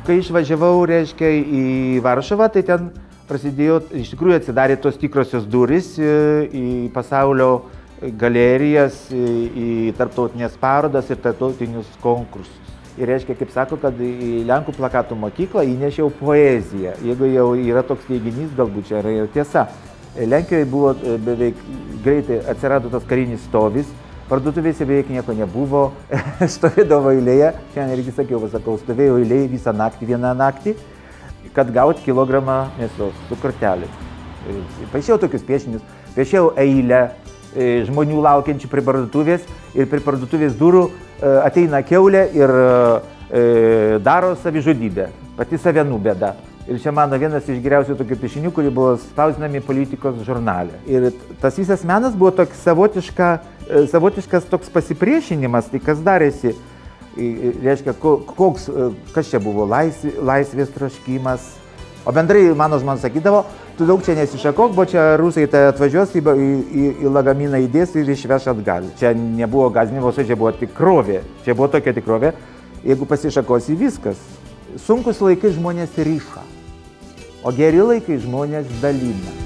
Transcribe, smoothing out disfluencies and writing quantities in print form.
kai išvažiavau, reiškia, į Varšuvą, tai ten prasidėjo, iš tikrųjų atsidarė tos tikrosios durys į pasaulio galerijas, į tarptautinės parodas ir tarptautinius konkursus. Ir reiškia, kaip sako, kad į Lenkų plakatų mokyklą įnešiau poeziją. Jeigu jau yra toks teiginys, galbūt čia yra tiesa. Lenkijoje buvo beveik greitai atsirado tas karinis stovis, parduotuvėse beveik nieko nebuvo, stovėdavo eilėje, šiandien irgi sakau, stovėjau eilėje visą naktį, vieną naktį, kad gauti kilogramą mėsos su kortelė. Paišiau tokius piešinius, piešiau eilę žmonių laukiančių prie parduotuvės ir prie parduotuvės durų ateina kiaulė ir daro savižudybę, pati save nubeda. Ir čia mano vienas iš geriausių tokių piešinių, kurie buvo spausdinami politikos žurnale. Ir tas visas menas buvo toks savotiškas toks pasipriešinimas, tai kas darėsi, reiškia, kas čia buvo, laisvės troškimas. O bendrai mano žmona sakydavo, tu daug čia nesišakok, bo čia rusai tai atvažiuos, į lagaminą įdės ir išveš atgal. Čia nebuvo gąsdinimo, čia buvo tikrovė. Čia buvo tokia tikrovė. Jeigu pasišakosi, viskas. Sunkus laikai žmonės riša, o geri laikai žmonės dalina.